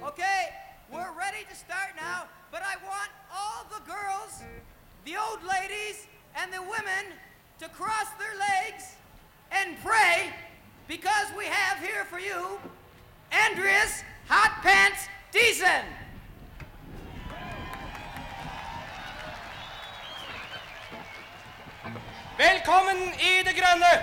Okay, we're ready to start now, but I want all the girls, the old ladies, and the women to cross their legs and pray because we have here for you Andreas Hot Pants Diesen. Velkommen i det grønne.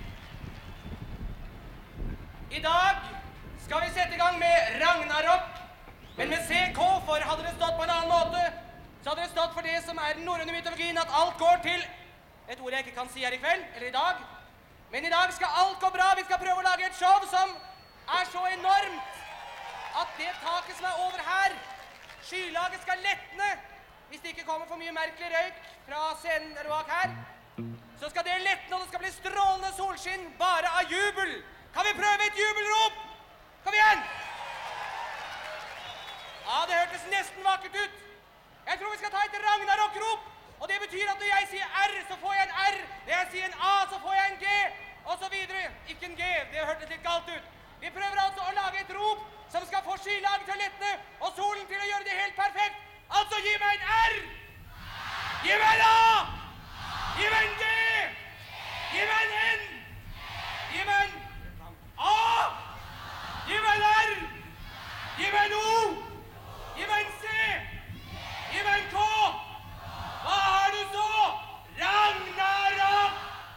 I dag skal vi sette i gang med Ragnarok, men med CK, for hadde det stått på en annen måte, så hadde det stått for det som den norrøne mytologien, at alt går til et ord jeg ikke kan si her i kveld, eller i dag. Men i dag skal alt gå bra. Vi skal prøve å lage et show som så enormt at det taket som over her, skylaget skal lettne hvis det ikke kommer for mye merkelig røyk fra scenen der bak her. Så skal det lettne, og det skal bli strålende solskinn bare av jubel. Kan vi prøve et jubelrop? Kom igjen! Ja, det hørtes nesten vakkert ut. Jeg tror vi skal ta et Ragnarok-rop, og det betyr at når jeg sier R, så får jeg en R. Når jeg sier en A, så får jeg en G, og så videre. Ikke en G, det hørtes litt galt ut. Vi prøver altså å lage et rop som skal få skylaget til å lettne, og solen til å gjøre det helt perfekt. Altså, gi meg en R! Gi meg en A! Gi meg en G! Gi meg en N! Gi meg en A! Gi meg en R! Gi meg en O! Gi meg en C! Gi meg en K! Hva har du så? Ragnarok!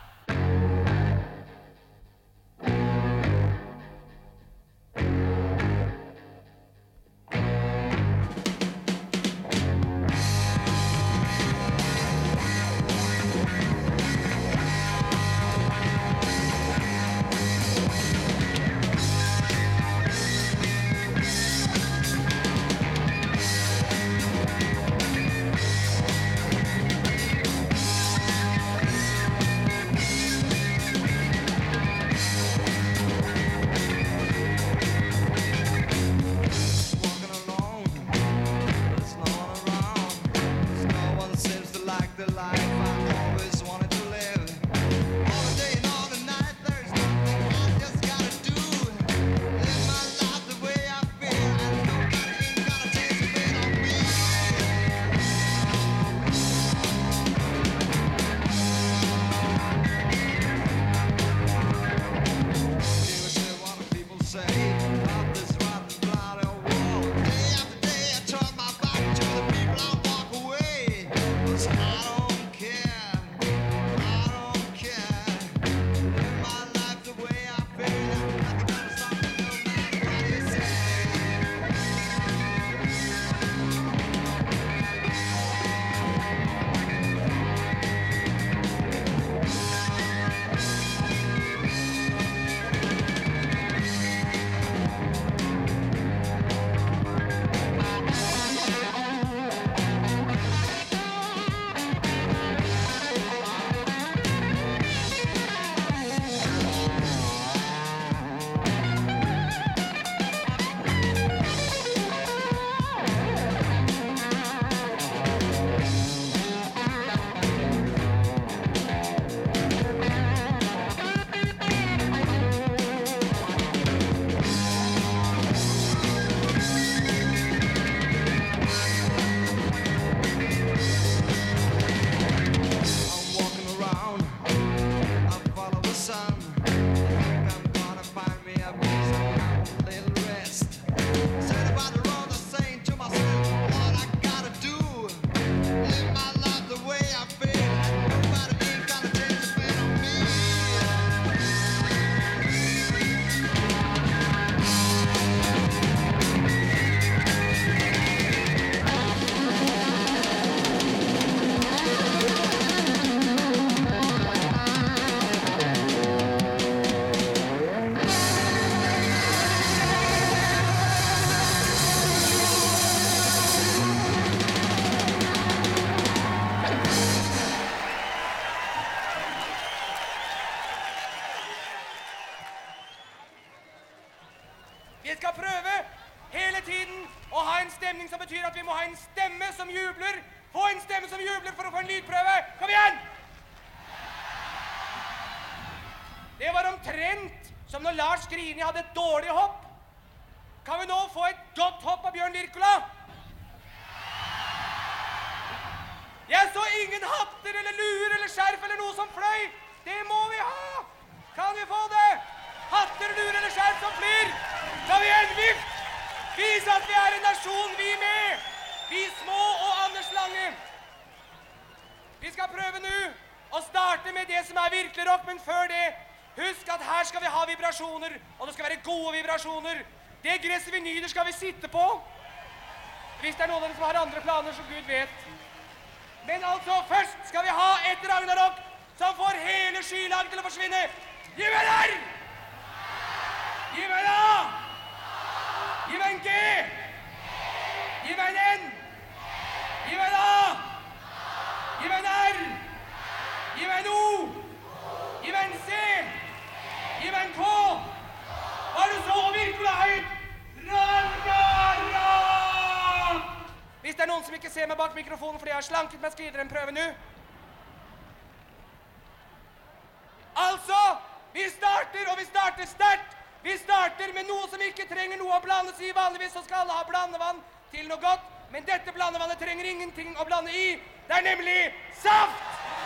For å få en lydprøve. Kom igjen! Det var omtrent som når Lars Skrini hadde et dårlig hopp. Kan vi nå få et godt hopp av Bjørn Wirkola? Jeg så ingen hatter eller luer eller skjerf eller noe som fløy. Det må vi ha. Kan vi få det? Hatter, luer eller skjerf som flyr. Skal vi en vift? Vis at vi er en nasjon, vi med. Vi små og Anders Lange. Vi skal prøve nå å starte med det som er virkelig rock, men før det, husk at her skal vi ha vibrasjoner, og det skal være gode vibrasjoner. Det gresset vi nyder skal vi sitte på. Hvis det er noen av dem som har andre planer, så Gud vet. Men altså, først skal vi ha et Ragnarok som får hele skylaget til å forsvinne. Gi meg en R! Gi meg en A! Gi meg en G! Gi meg en N! Gi meg en A! Gi meg en R! Gi meg en O! Gi meg en C! Gi meg en K! Var du så virkelig høyt? Ragnarok! Hvis det er noen som ikke ser meg bak mikrofonen fordi jeg har slanket meg, skal jeg gi dere en prøve nå. Altså, vi starter, og vi starter sterkt. Vi starter med noe som ikke trenger noe å blandes i. Vanligvis så skal alle ha blandevann til noe godt, men dette blandevannet trenger ingenting å blande i. Det er nemlig saft!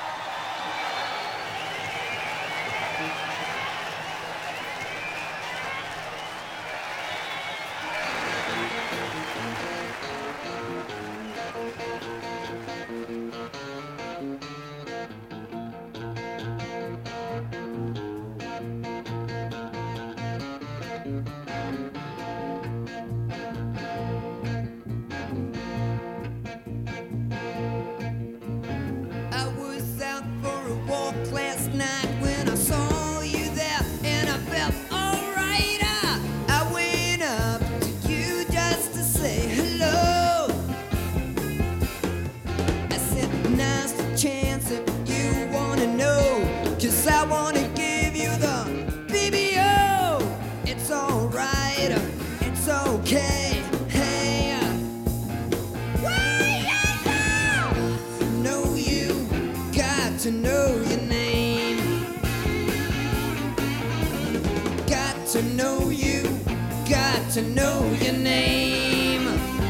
To know your name.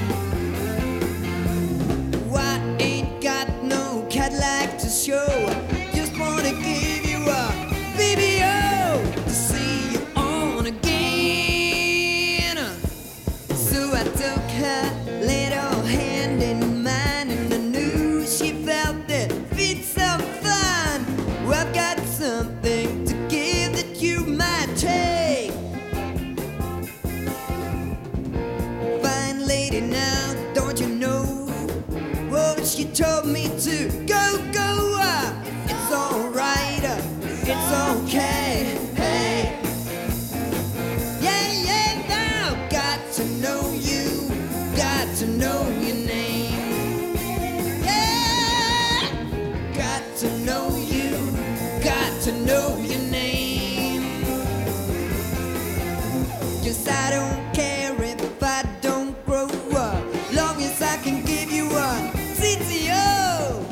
Why ain't got no Cadillac to show? Just wanna give you a video to see you on again. So I took her little hand in mine, and I knew she felt it fit so fine. Well, I've got something to give that you might take. Now, don't you know? Well, she told me to go. It's alright, it's okay. Hey, yeah. Now, got to know you, got to know your name. Yeah, got to know you, got to know your name. 'Cause I don't care if I don't grow up, long as I can give you a CTO.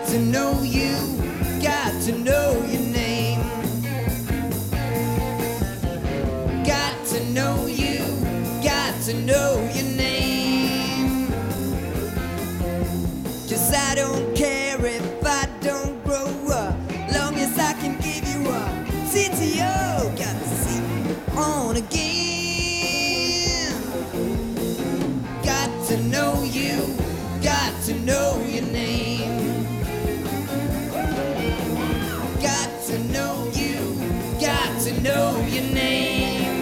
to know you, got to know your name. Got to know you, got to know your name. 'Cause I don't care if I don't grow up, long as I can give you a CTO. Got to see on again. Got to know you, got to know your name. Got to know you, got to know your name.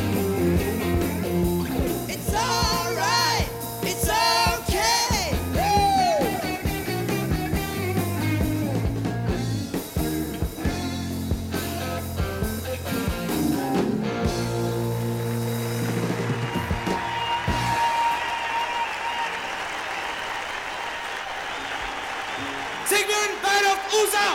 It's alright, it's okay. Woo! Sigmund Beiroff Osa!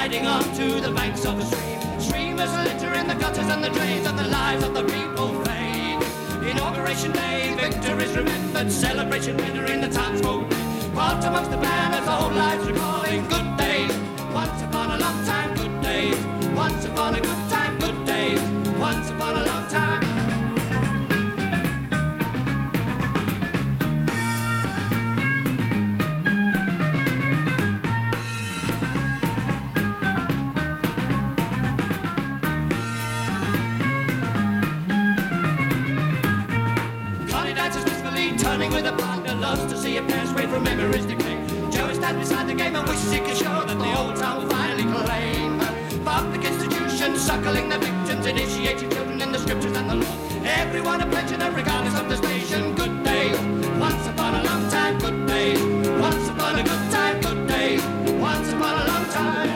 gliding onto the banks of the stream. Streamers litter in the gutters and the drains, and the lives of the people fade. Inauguration day, victories remembered, celebration entering the townsfolk. Walked amongst the banners, old lives recalling good days. Once upon a long time, good days. Once upon a good time, good days. Once upon a long time. Turning with a partner, loves to see a pair straight from memories decay. Joe stands beside the game and wishes he could show that the old town will finally claim. Public institutions suckling their victims, initiating children in the scriptures and the law. Everyone a pensioner regardless of the station. Good days, once upon a long time. Good days, once upon a good time. Good days, once upon a long time.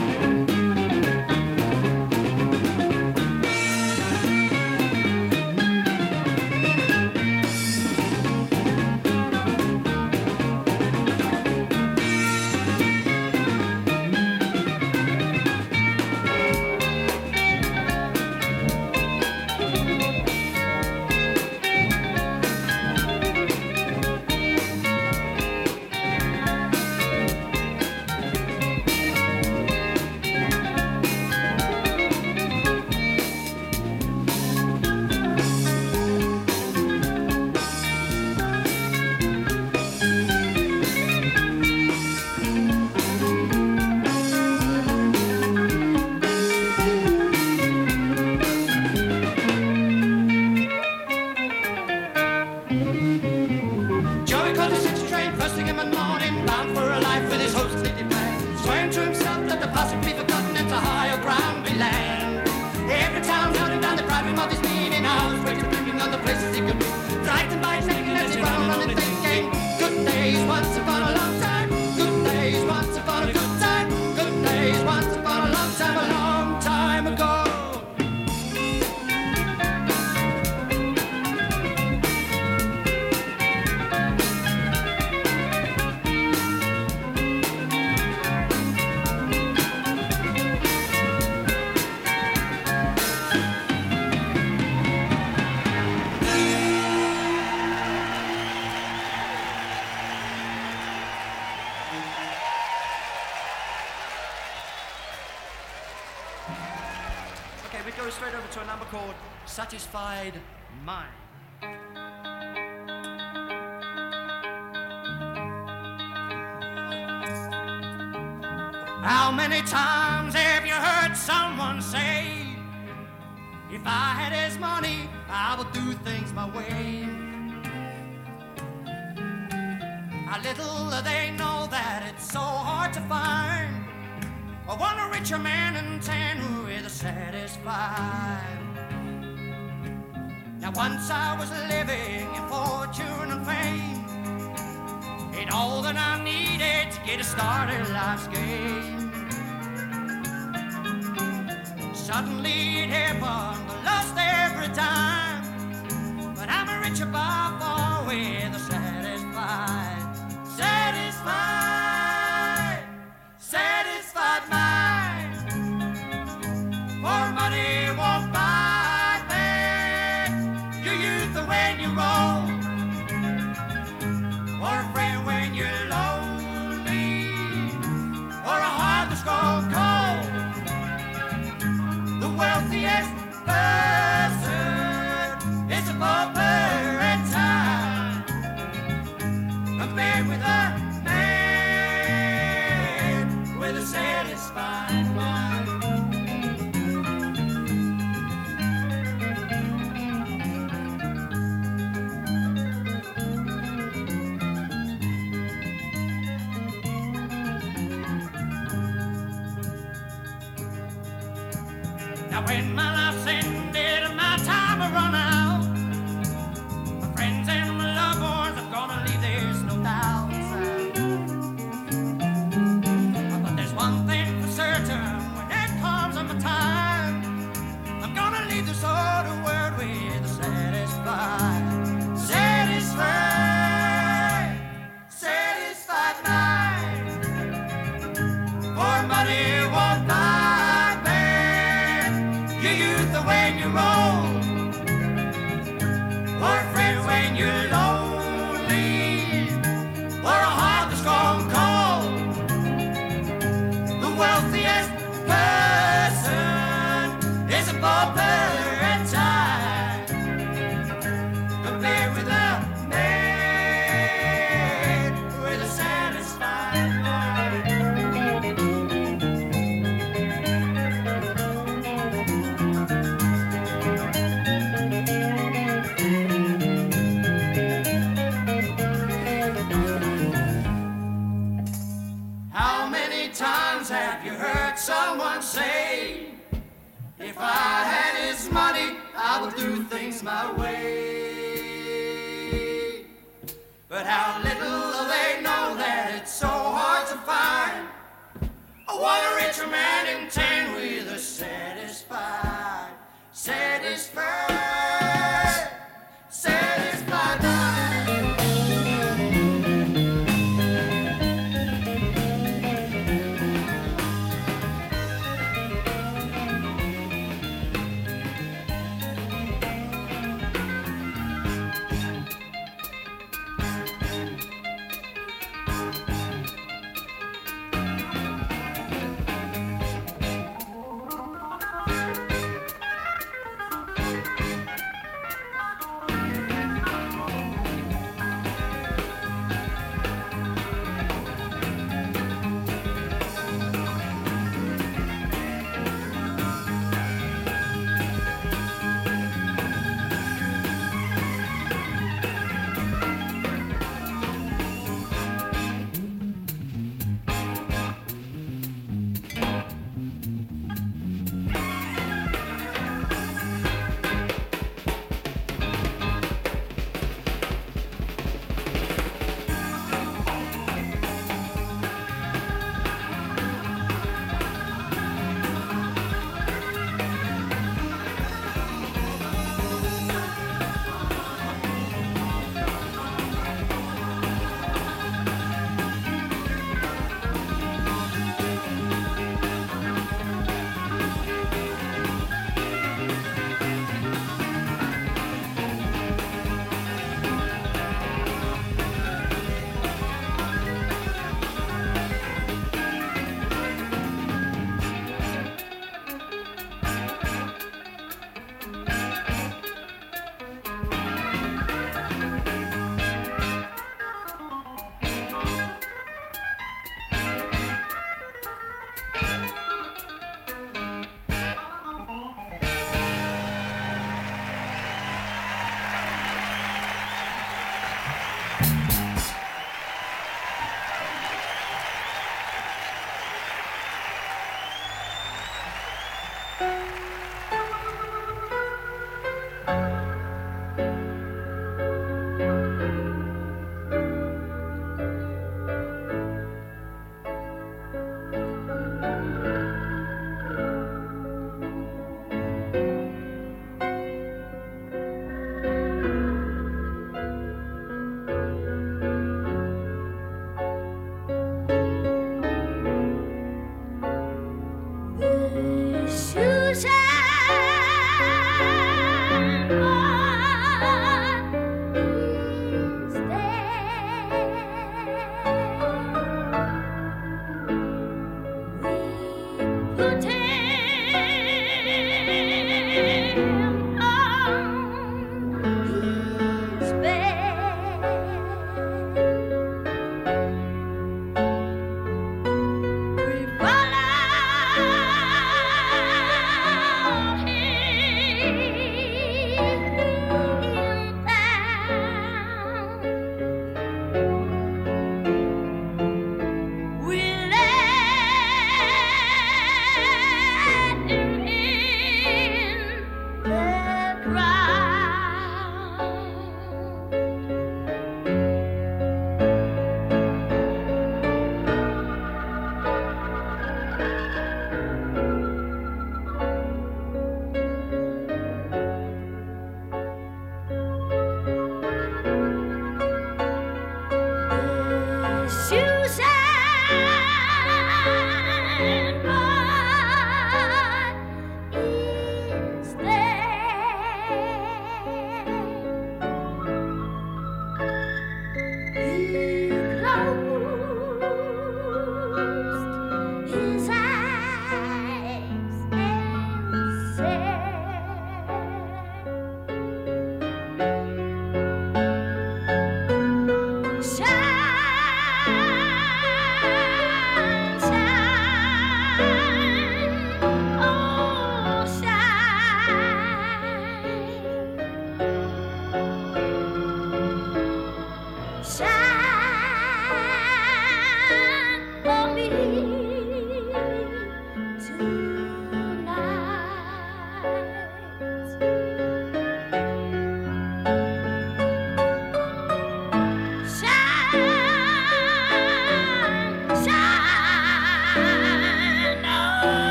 Satisfied mind. How many times have you heard someone say, if I had his money, I would do things my way? How little they know that it's so hard to find one a richer man in town who is satisfied. Now once I was living in fortune and fame, ain't all that I needed to get started life's game. Suddenly it happened, I lost every time, but I'm a richer by far with a satisfied, satisfied, satisfied mind. For money won't buy your youth when you're old, or a friend when you're lonely, or a heart that's gone cold. The wealthiest person is a pauper at time, compared with a man with a satisfied mind. Now when my life's ended and my time will run out, my friends and my loved ones are gonna leave, there's no doubt. But there's one thing for certain, when it comes on my time, I'm gonna leave this old world with a satisfied, satisfied, satisfied mind. For money won't If I had his money, I would do things my way. But how little they know that it's so hard to find what a richer man in 10 with a satisfied mind.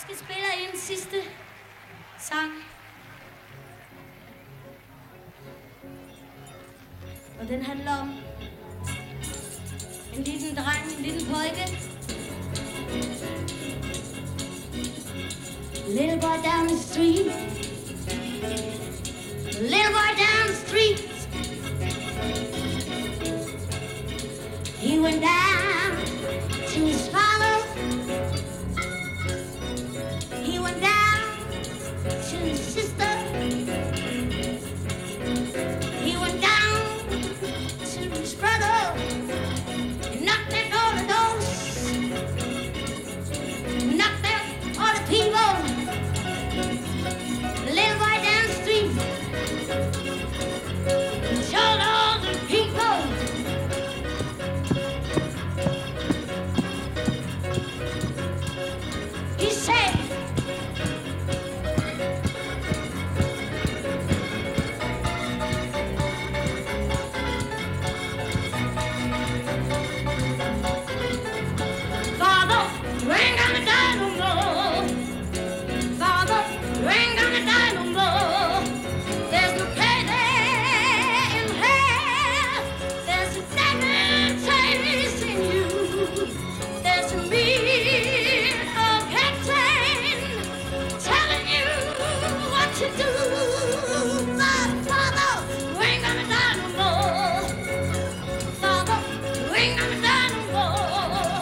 skal spille en sidste sang. Og den handler om en lille dreng, en lille pojke. Little boy down the street. Little boy down the street. He went down to his father. He went down to his sister. He went down to his brother. And knocked at all the doors. Knocked at all the people. The little boy down the street. He told all the people. He said, Father, you ain't gonna die no more. Father, you ain't gonna die no more. There's no payday in hell. There's a devil chasing you. There's a mean old captain telling you what to do. But Father, you ain't gonna die no more. Father, you ain't gonna die no more.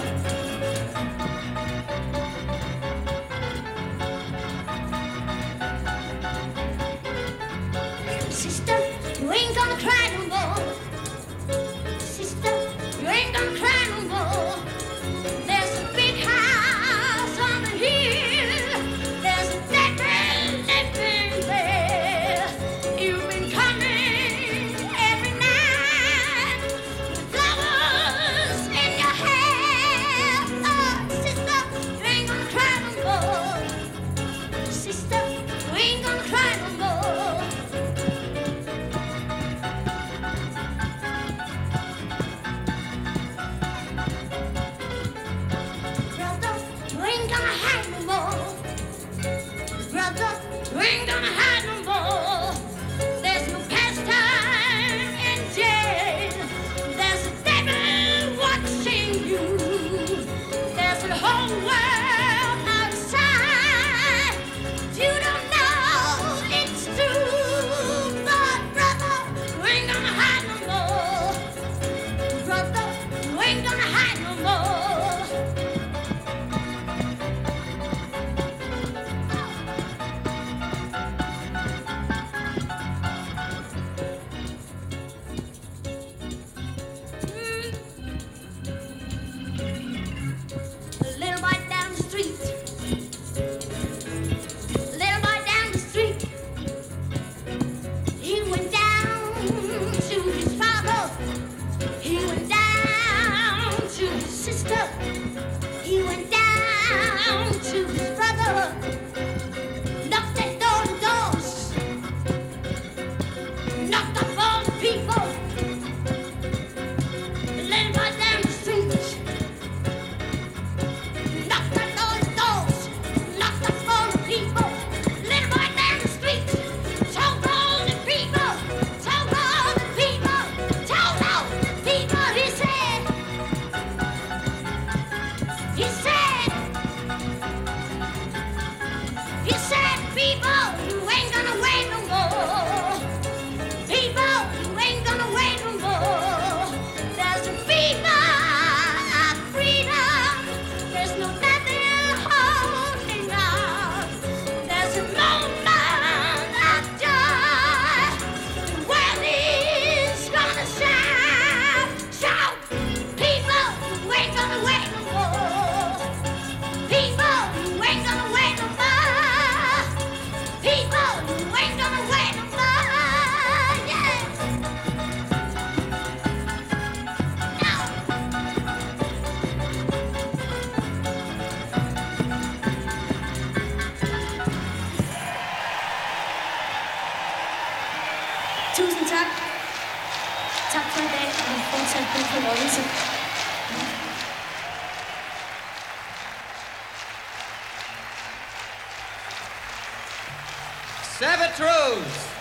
Sister, you ain't gonna cry no more. Sister, you ain't gonna cry no more. There's a big house on the hill. There's a devil living there. You've been coming every night with flowers in your hair. Oh, sister, you ain't gonna cry no more. Sister, you ain't gonna cry no more. Brother, you ain't gonna hide no more. Brother, you ain't gonna hide no more. There's no pastime in jail. There's a devil watching you. There's a whole world outside. You don't know it's true. But brother, you ain't gonna hide no more. Brother, you ain't gonna hide no more. Little boy down the street. Little boy down the street. He went down to his father. He went down to his sister. He went down to his brother. Knocked at all the doors. Knocked up all the people. The little boy down the street. Knocked at all the doors. Knocked up all the people. Little boy down the street. Told all the people. Told all the people. Told all the people. He said. He said. He said, people, you ain't gonna wait no more. People, you ain't gonna wait no more. There's a fever of freedom. There's no nothing holding on. There's a moment of joy. The world is gonna shout. Shout, people, you ain't gonna wait no more. People, you ain't gonna wait no more. People, you ain't gonna wait no more. Yeah. Now. Tusind tak. Tak for i dag, og fortsat god fornøjelse. Sabatrose.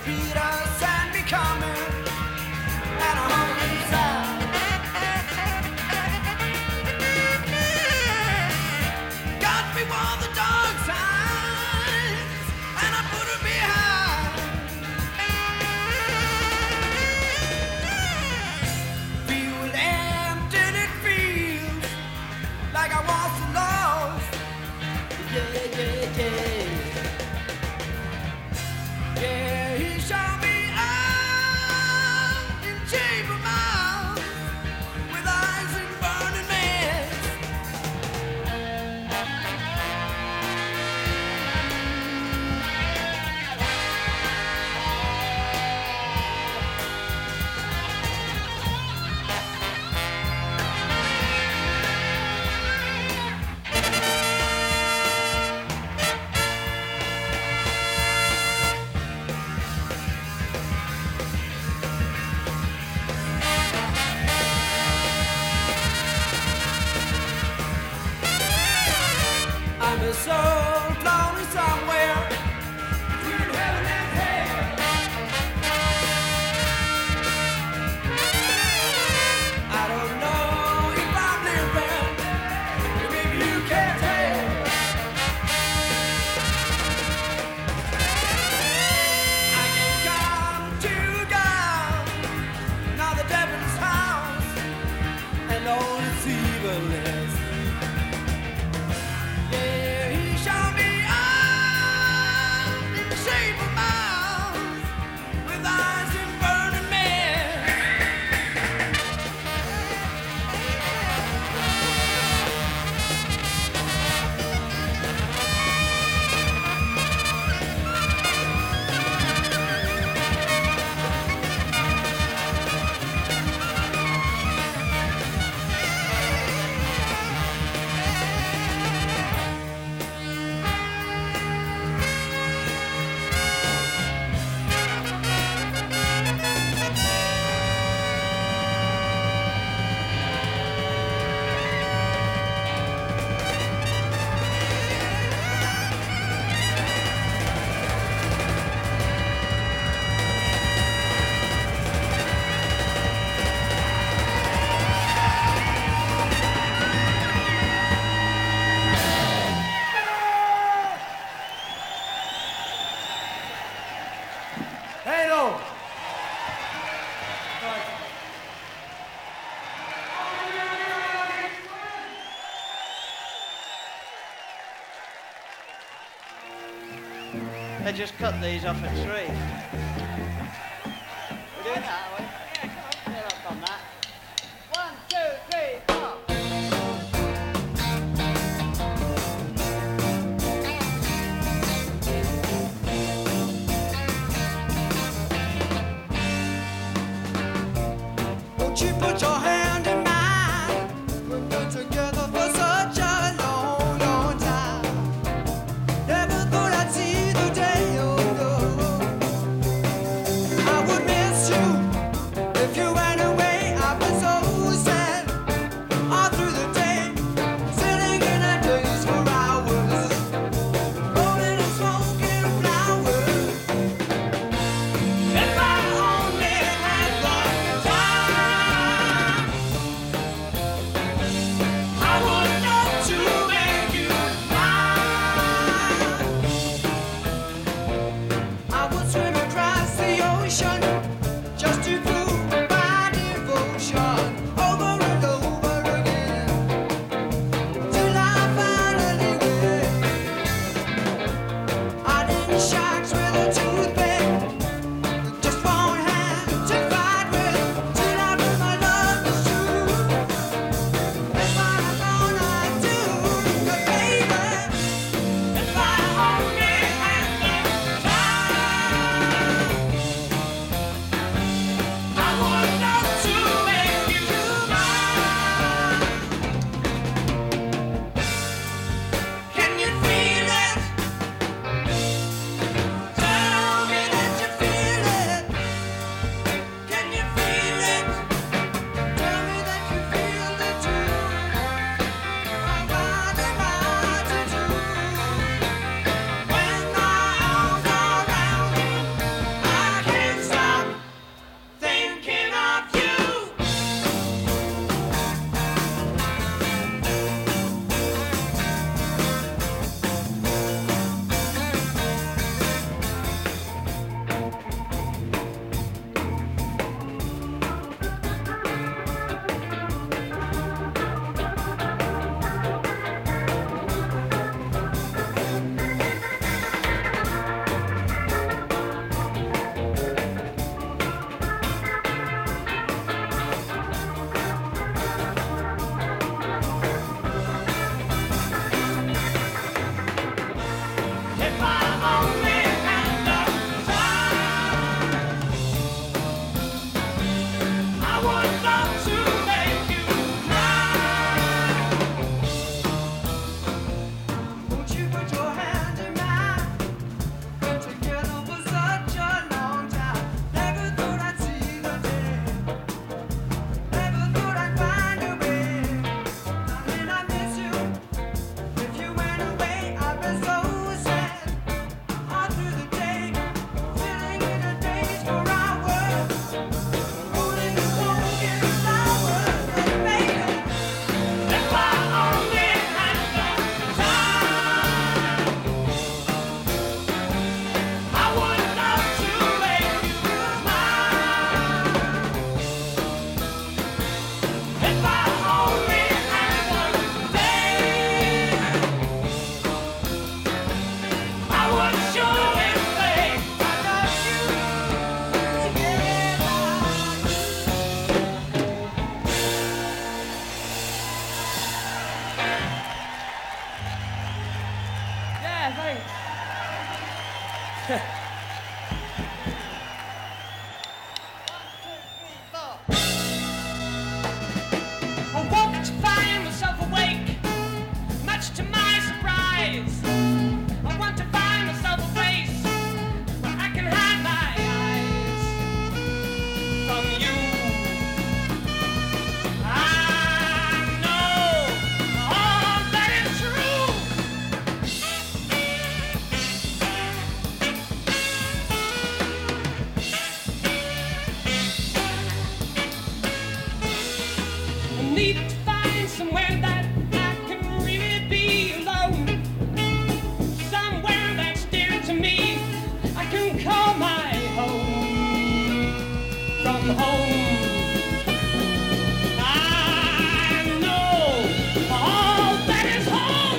beat us and becoming and a hungry sound. Got me on the dark side and I put her behind. Feel empty and it feels like I was lost. Yeah, yeah, yeah. Yeah, he shot me out in chamber mouth with eyes and burning mist. I'm a soul floating somewhere between heaven and hell. I don't know if I'm living, but maybe you can't tell. I can come to God, now the devil's house, and all its evilness. Yeah, he shot me out in the shape of mouth with eyes and burning men. Hey, no. They just cut these off at 3. We're doing that, are we? Yeah, I've done that. 1, 2, 3, 4. Won't you put your hand in mine? We've been together for such a long, long time. Never thought I'd see the day, oh no. I would miss you if you went away. I've been so sad all through the day, sitting in a daze for hours, rolling and smoking flowers. If I only had the time. me find somewhere that I can really be alone. Somewhere that's dear to me, I can call my home. From home, I know all that is home.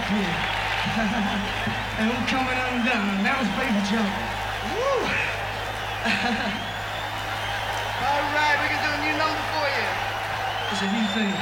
kid. And I'm coming undone. That was Baby Jump. Woo! All right, we can do a new number for you. It's a new thing.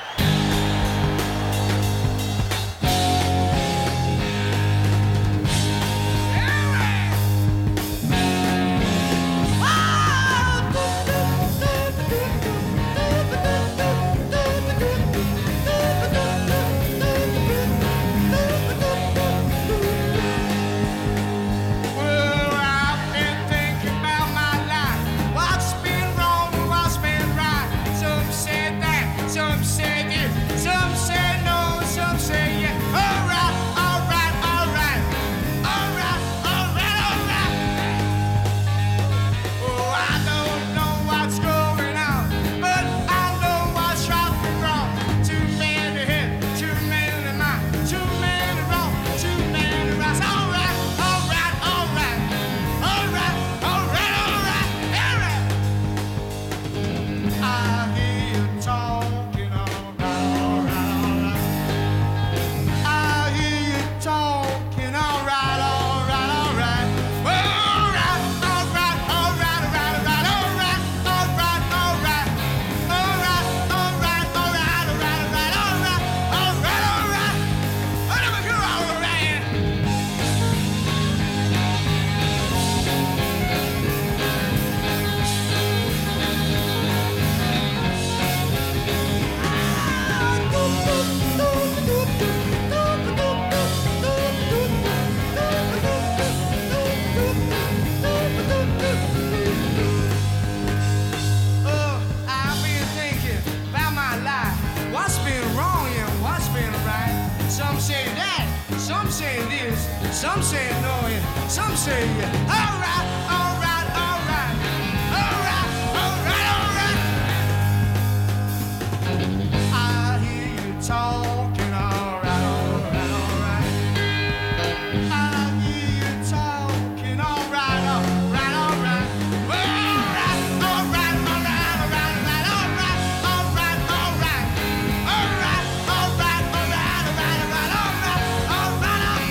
Some say no, and some say yeah. All right, all right, all right, all right, all right, all right. I hear you talking, all right, all right, all right. I hear you talking, all right, all right, all right. Well, all right, all right, all right, all right, all right, all right, all right, all right, all right, all right, all right, all right, all right, all right, all right.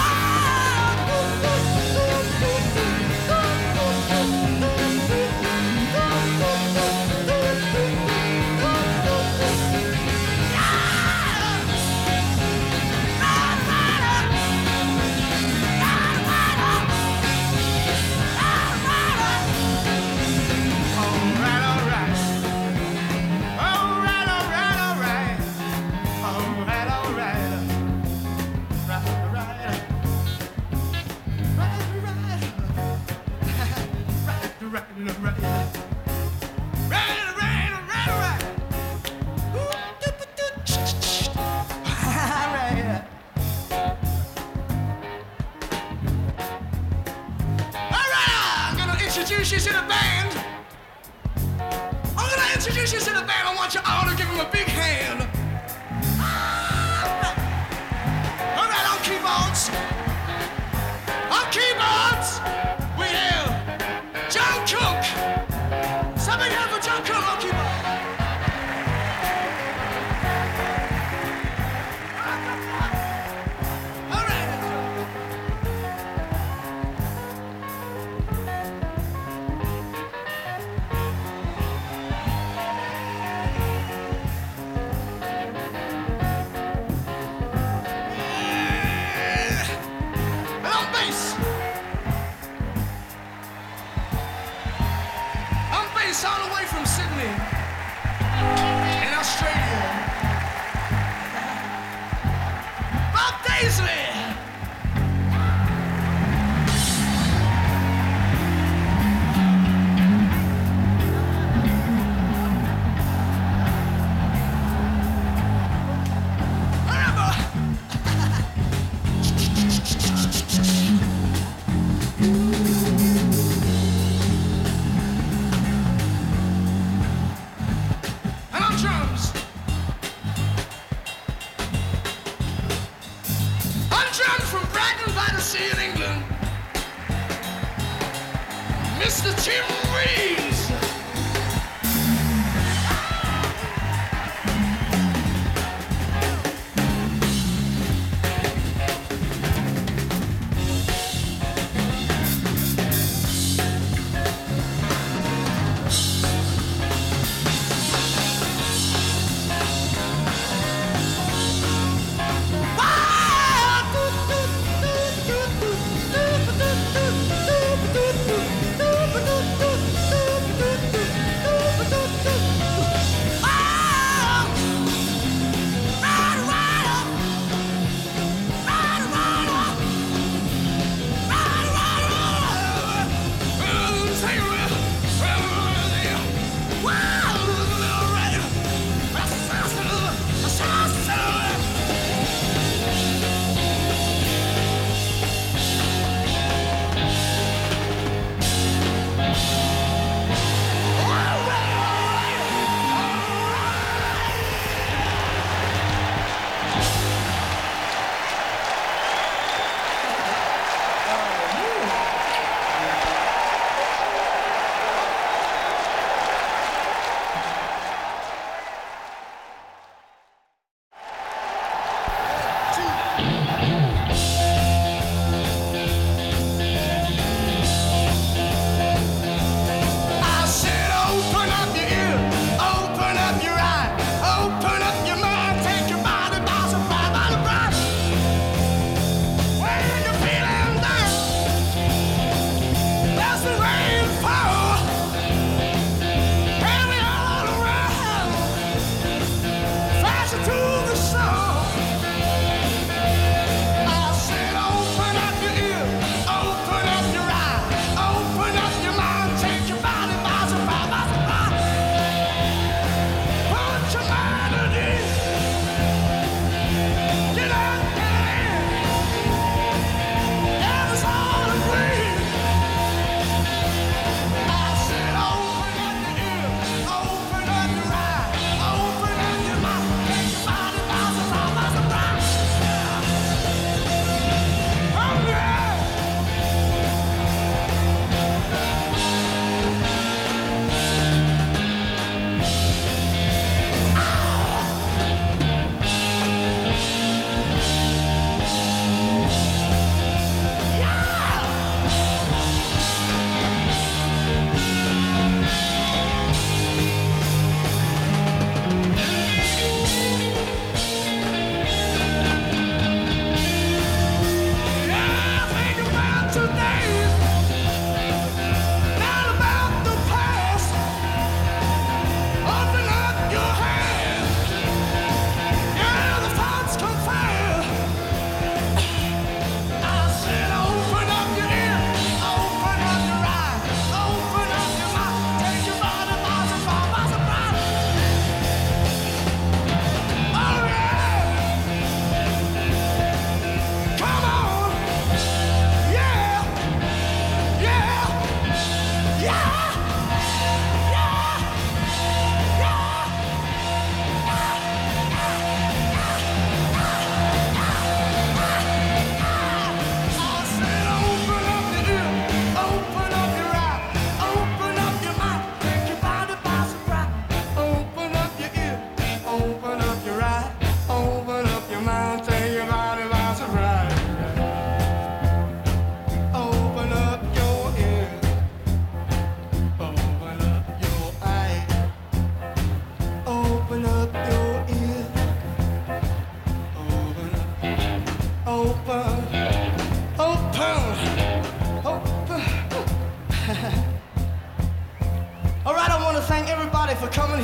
Introduce you to the band. I'm gonna introduce you to the band. I want you all to give them a big hand. All right, on keyboards. On keyboards, we have John Cook. Somebody have for John Cook on keyboard. All right. All the way from Sydney in Australia. Bob Daisley. In England, Mr. Tim Reeves.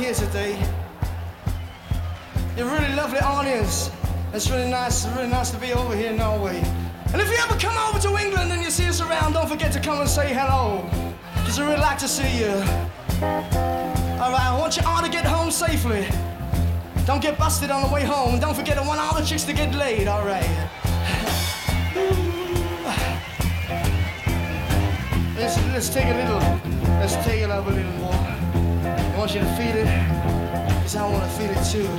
here today. You're a really lovely audience. It's really nice to be over here in Norway. And if you ever come over to England and you see us around, don't forget to come and say hello, because I really like to see you. All right, I want you all to get home safely. Don't get busted on the way home. Don't forget I want all the chicks to get laid, all right? Let's take it up a little more. I want you to feel it, because I want to feel it too.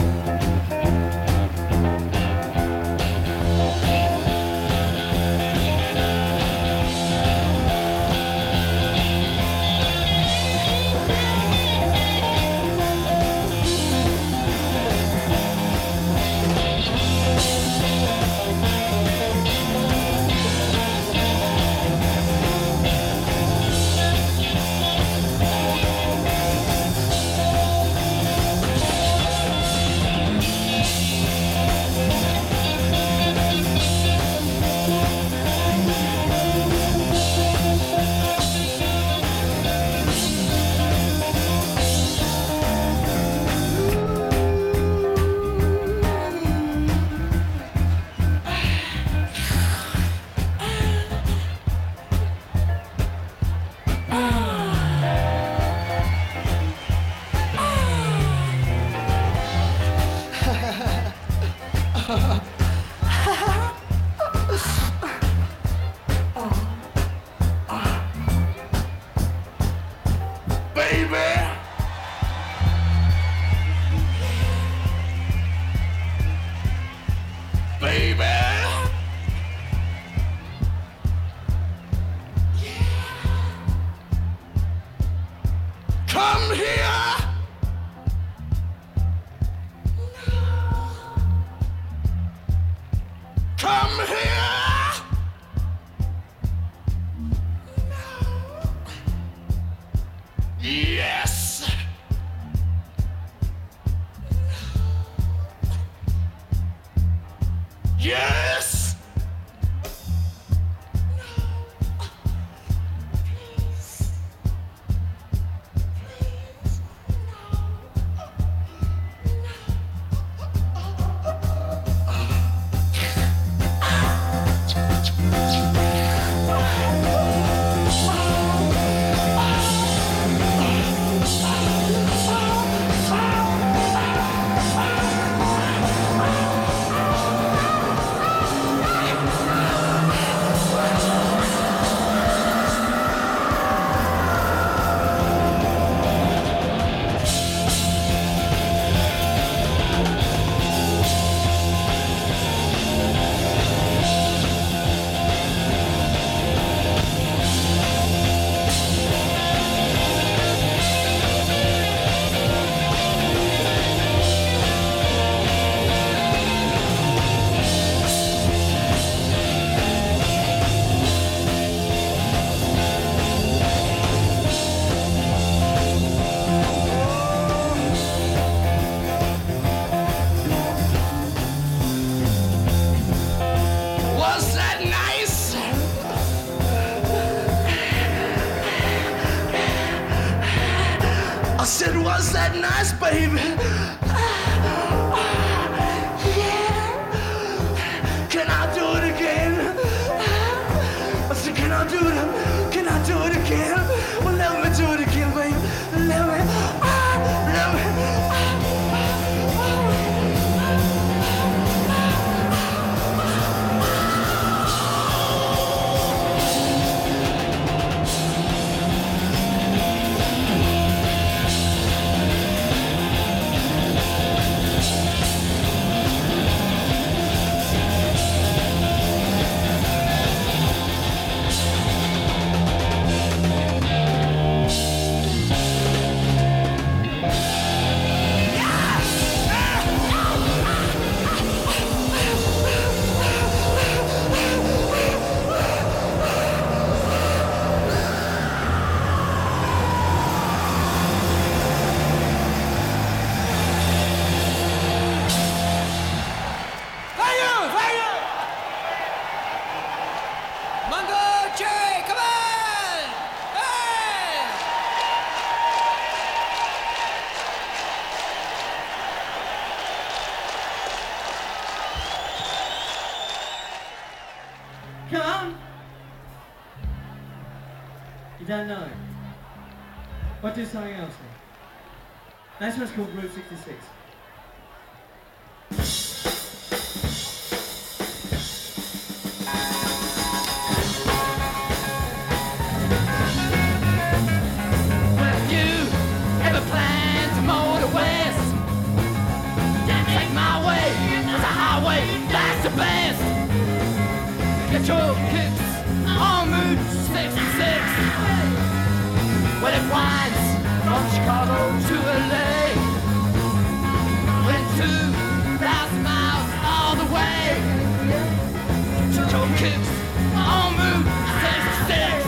Was that nice, baby? Yeah. Can I do it again? I said, can I do it again? Well, let me do it again, baby. Let me. You don't know? What do something else then? This one's called Route 66. That's the best. Get your kicks on Route 66. Well, it winds from Chicago to LA. Went 2,000 miles all the way. Get your kicks on Route 66.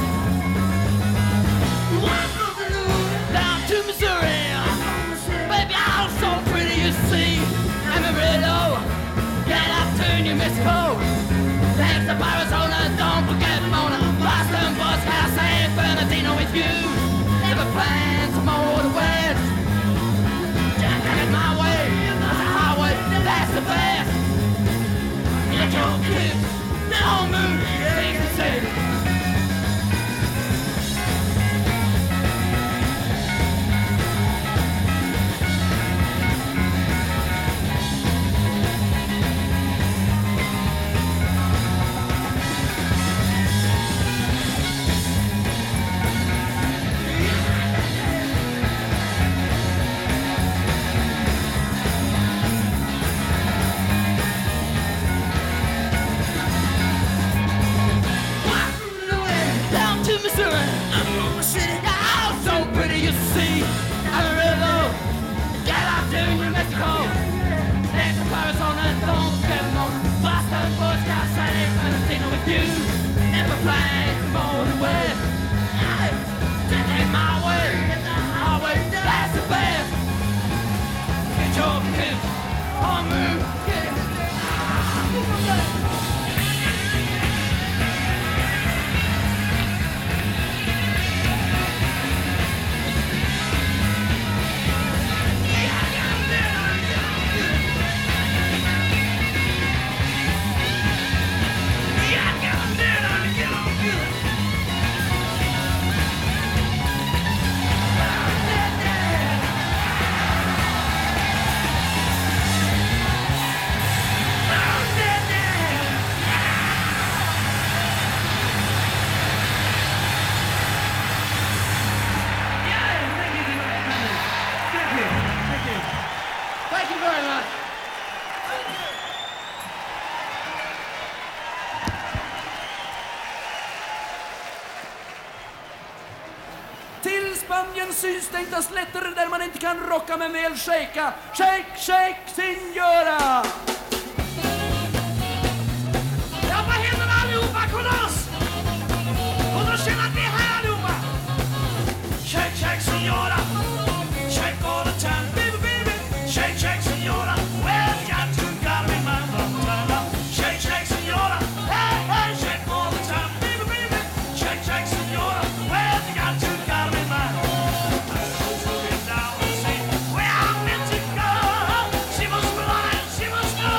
Down to Missouri. Baby, I'm so pretty, you see. Amarillo. Get up to New Mexico. Thanks to Arizona, don't forget Mona. Boston, Bushhouse, San Bernardino with you. Never plan to mow the west. Just get my way, that's a highway, that's the best. Get your kids, don't move, things to say. Synstänkta slätter där man inte kan rocka men väl shaka. Shake, shake, signora! Ja, vad händer allihopa? Kolla oss! Och då känner att vi är här allihopa! Shake, shake, signora! Shake all the time, baby, baby! Shake, shake, signora! Well, got to got me my love. Shake, shake, signora! Hey, hey, shake all the time, baby, baby! Shake, shake, signora! Well, got to got me my love. She was blind, she was blind.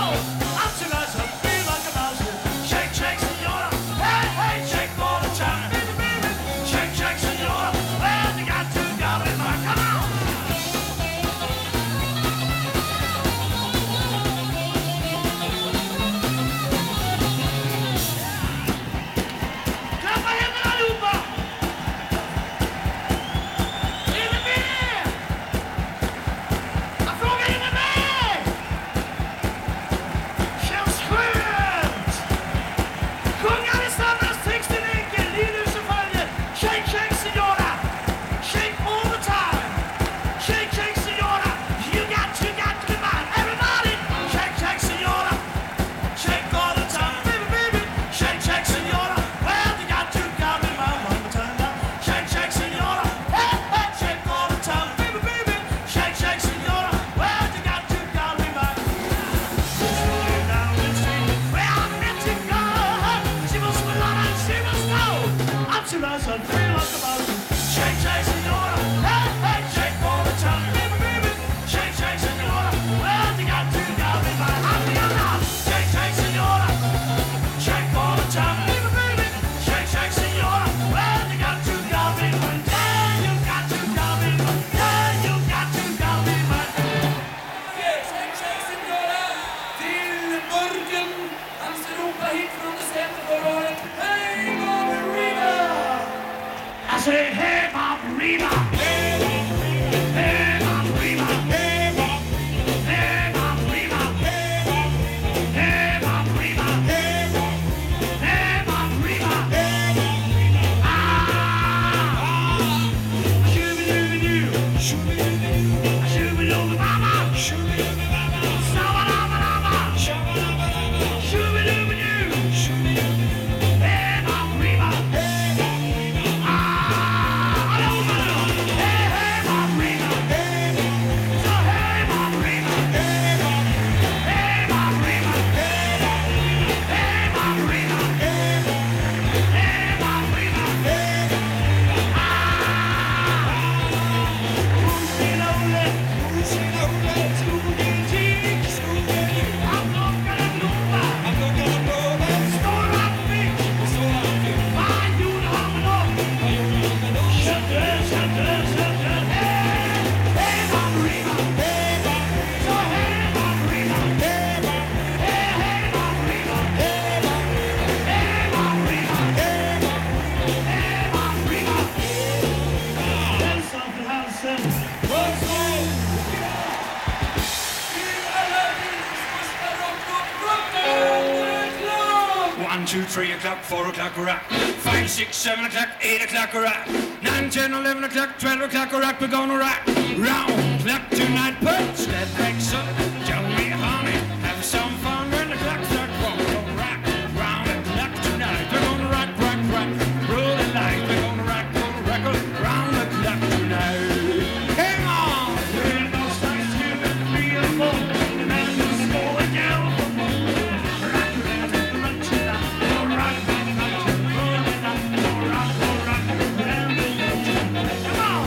2, 3 o'clock, 4 o'clock, rock. 5, 6, 7 o'clock, 8 o'clock, rock. 9, 10, 11 o'clock, 12 o'clock, rock. We're gonna rock round clock tonight. Put sled bags up, tell me honey, have some fun when the clock starts. We're gonna rock round the clock tonight. We're gonna rock, rock, rock, roll the light. We're gonna rock round the clock tonight. Hang on! We're no size to the 3 or 4, and I'm just going down for more. Rock, rock, rock, tonight. Oh, rock, rock, rock, roll the night. Oh, rock, round the clock tonight. Come on!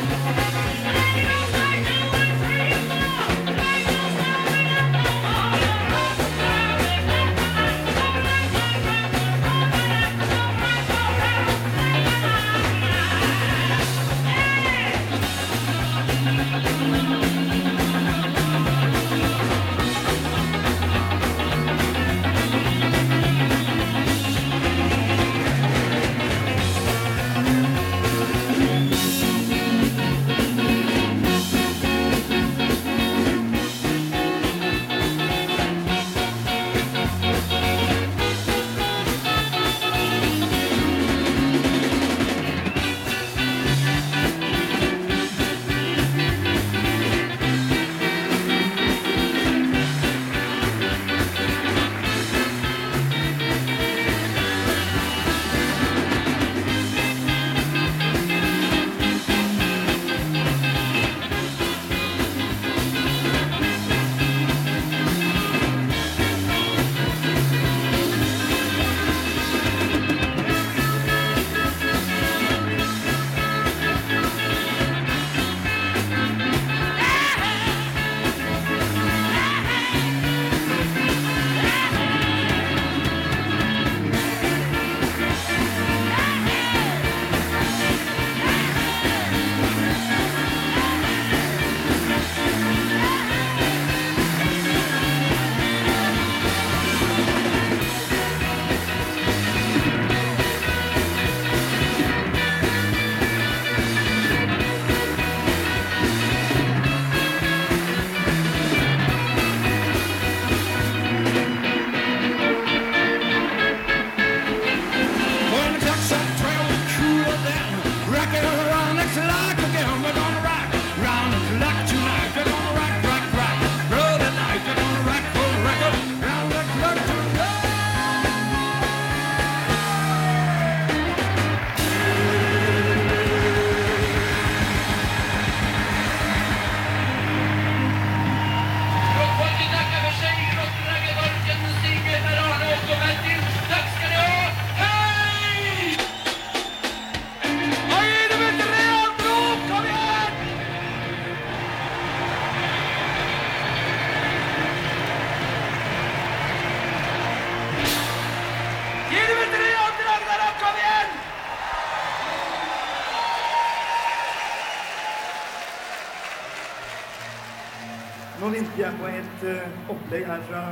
Nå venter jeg på et opplegg her fra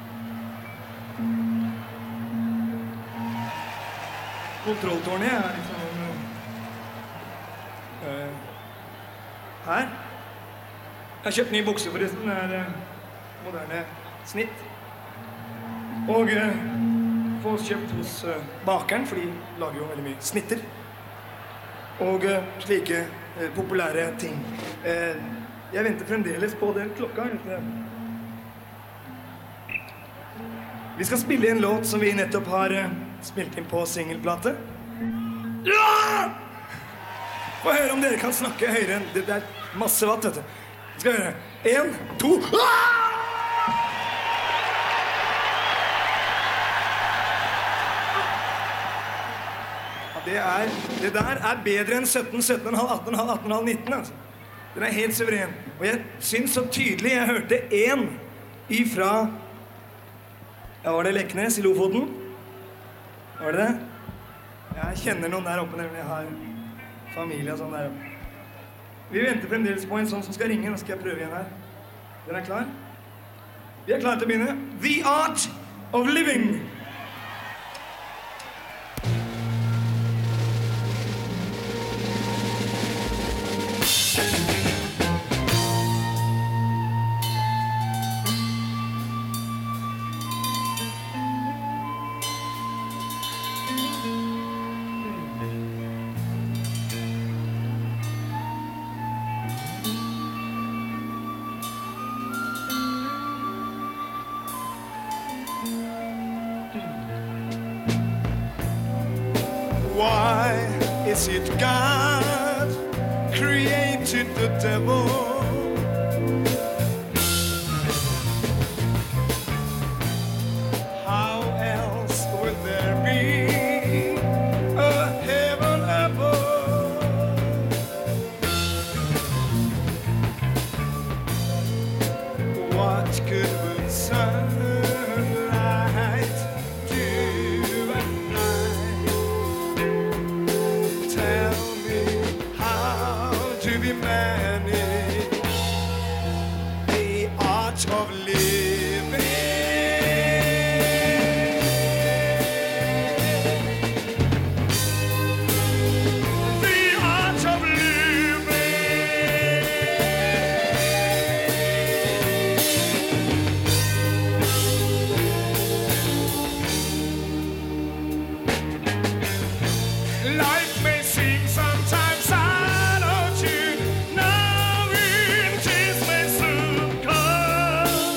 kontrolltårnet. Jeg er liksom her. Jeg har kjøpt nye bukser forresten. Det er moderne snitt. Og få kjøpt hos bakeren, for de lager jo veldig mye snitter. Og slike populære ting. Jeg venter fremdeles på den klokka. Vi skal spille en låt som vi nettopp har spilt inn på singelplate. Ja! Få høre om dere kan snakke høyere enn det er masse watt, vet du. Vi skal høre. 1, 2. Det der er bedre enn 17, 17,5, 18,5, 18,5, 19, altså. Den er helt suveren. Og jeg synes så tydelig, jeg hørte en ifra, ja, var det Leknes i Lofoten? Var det det? Jeg kjenner noen der oppe, nemlig jeg har familie og sånn der oppe. Vi venter fremdeles på en sånn som skal ringe, nå skal jeg prøve igjen her. Den er klar? Vi er klare til å begynne. The Art of Living. Is it God created the devil? How else would there be a heaven above? What good would sunlight do at night? Tell me, how do we manage the art of living? The art of living. Life may seem sometimes out of tune. Now winter may soon come.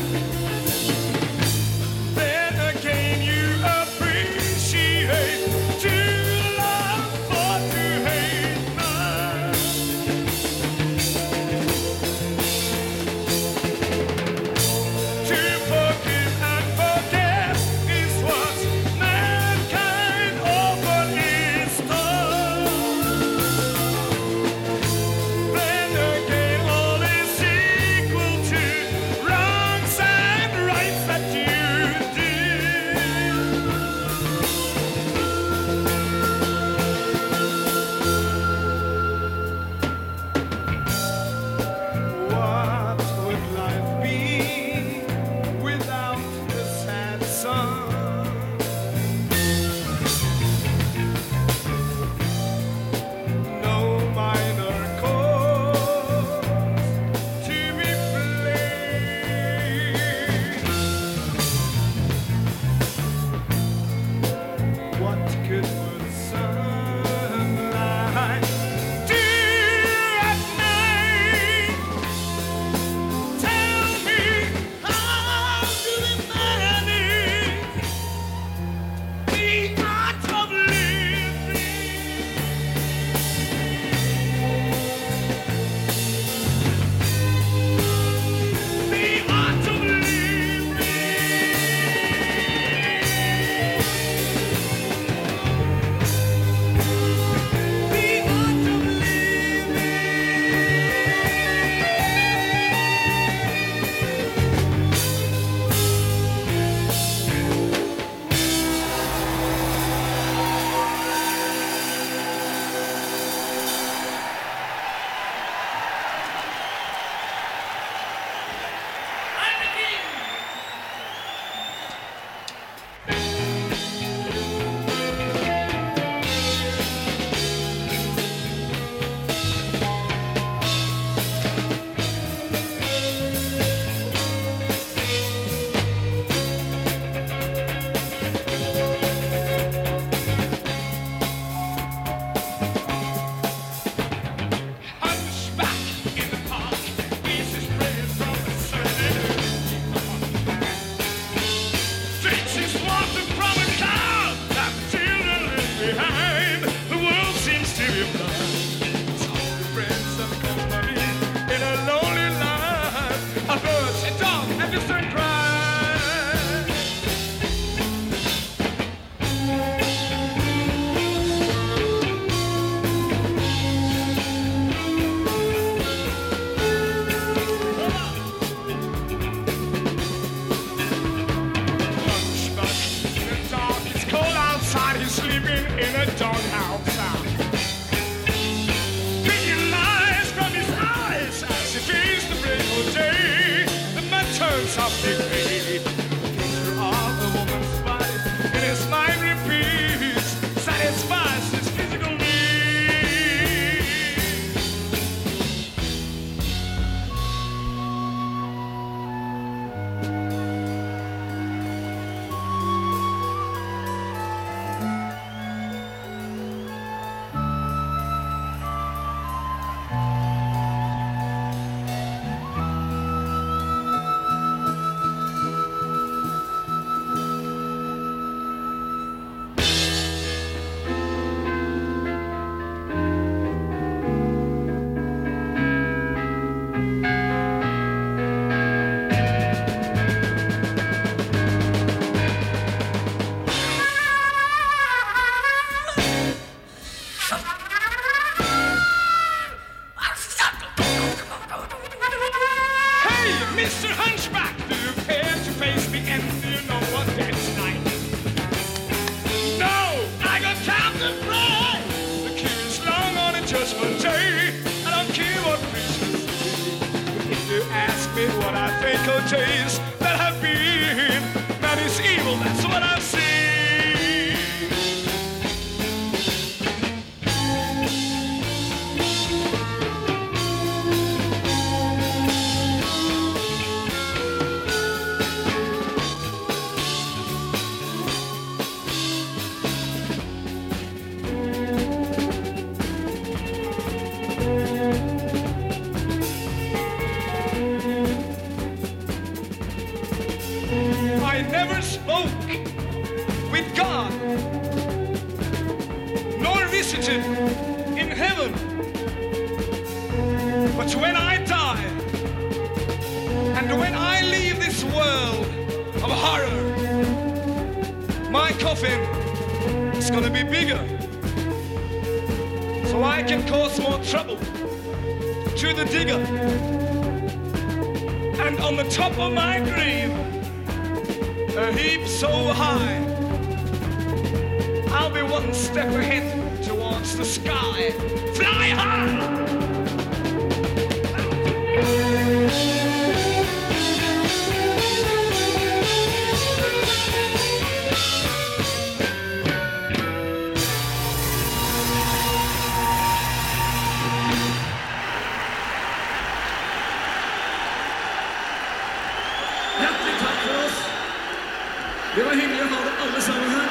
Then again you appreciate to love or to hate none. To forgive and forget is what mankind often is done. Then again all is equal to wrongs and rights that you did. What would life be without the sad sun? No minor cause to be blamed. What good would sunlight do at night? Tell me, how do we manage the art of living? The art of living. The art of Hunchback in the park, easy spread from the sun. Drinks his water from a cow, that the children left behind. The world seems to be blind. All the friends of company in a lonely life. A bird, a dog, and distant cry. Hunchback in the dark, it's cold outside, he's sleeping in a doghouse. Picking lies from his eyes as he feels the break of day. The man turns up the day. Picture of a woman's body in his mind repeats, satisfies his physical needs. Hey, Mr. Hunchback, do you care to face me and do you know what that's like? No, I got Captain Fry. The queue is long on a judgment day. I don't care what Christians say. But if you ask me what I think of days that have been, man is evil, that's what I see. I never spoke with God, nor visited in heaven. But when I die, and when I leave this world of horror, my coffin is gonna be bigger, so I can cause more trouble to the digger. And on the top of my grave, a heap so high, I'll be one step ahead towards the sky. Fly high! Hjertelig takk for oss. Det var hyggelig å ha dere alle sammen her.